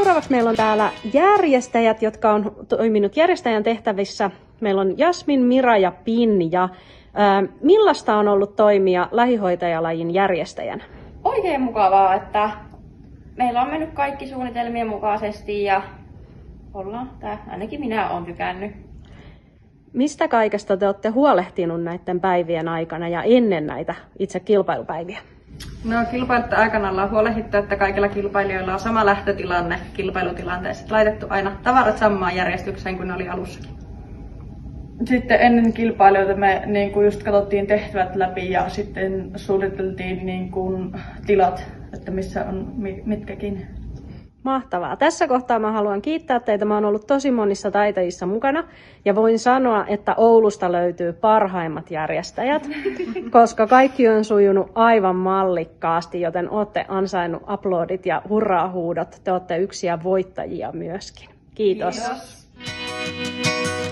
seuraavaksi meillä on täällä järjestäjät, jotka on toiminut järjestäjän tehtävissä. Meillä on Jasmin, Mira ja Pinja. Millaista on ollut toimia lähihoitajalajin järjestäjänä? Oikein mukavaa, että meillä on mennyt kaikki suunnitelmien mukaisesti ja ainakin minä olen tykännyt. Mistä kaikesta te olette huolehtinut näiden päivien aikana ja ennen näitä itse kilpailupäiviä? No, kilpailuiden aikana ollaan huolehdittu, että kaikilla kilpailijoilla on sama lähtötilanne kilpailutilanteessa. Laitettu aina tavarat samaan järjestykseen kuin ne oli alussakin. Sitten ennen kilpailijoita me just katsottiin tehtävät läpi ja sitten suunniteltiin tilat, että missä on mitkäkin. Mahtavaa. Tässä kohtaa mä haluan kiittää teitä. Mä oon ollut tosi monissa taitajissa mukana ja voin sanoa, että Oulusta löytyy parhaimmat järjestäjät, koska kaikki on sujunut aivan mallikkaasti, joten ootte ansainnut aplodit ja hurraa-huudot. Te ootte yksiä voittajia myöskin. Kiitos. Kiitos.